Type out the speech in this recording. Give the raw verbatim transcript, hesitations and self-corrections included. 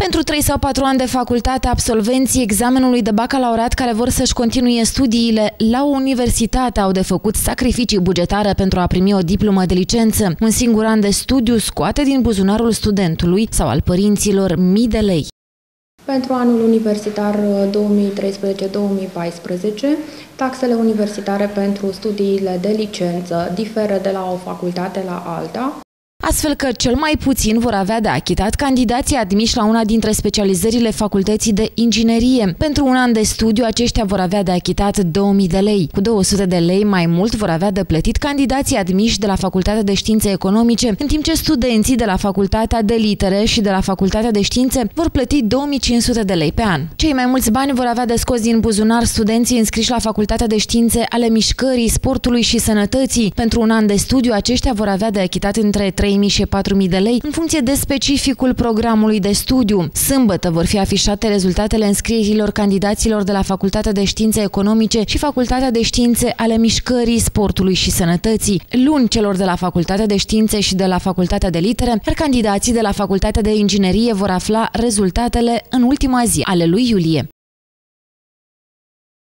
Pentru trei sau patru ani de facultate, absolvenții examenului de bacalaureat care vor să-și continue studiile la o universitate au de făcut sacrificii bugetare pentru a primi o diplomă de licență. Un singur an de studiu scoate din buzunarul studentului sau al părinților mii de lei. Pentru anul universitar două mii treisprezece două mii paisprezece, taxele universitare pentru studiile de licență diferă de la o facultate la alta, astfel că cel mai puțin vor avea de achitat candidații admiși la una dintre specializările facultății de inginerie. Pentru un an de studiu, aceștia vor avea de achitat două mii de lei. Cu două sute de lei mai mult vor avea de plătit candidații admiși de la Facultatea de Științe Economice, în timp ce studenții de la Facultatea de Litere și de la Facultatea de Științe vor plăti două mii cinci sute de lei pe an. Cei mai mulți bani vor avea de scos din buzunar studenții înscriși la Facultatea de Științe ale Mișcării, Sportului și Sănătății. Pentru un an de studiu, aceștia vor avea de achitat între trei mii și patru mii de lei, în funcție de specificul programului de studiu. Sâmbătă vor fi afișate rezultatele înscrierilor candidaților de la Facultatea de Științe Economice și Facultatea de Științe ale Mișcării, Sportului și Sănătății. Luni celor de la Facultatea de Științe și de la Facultatea de Litere, iar candidații de la Facultatea de Inginerie vor afla rezultatele în ultima zi ale lui iulie.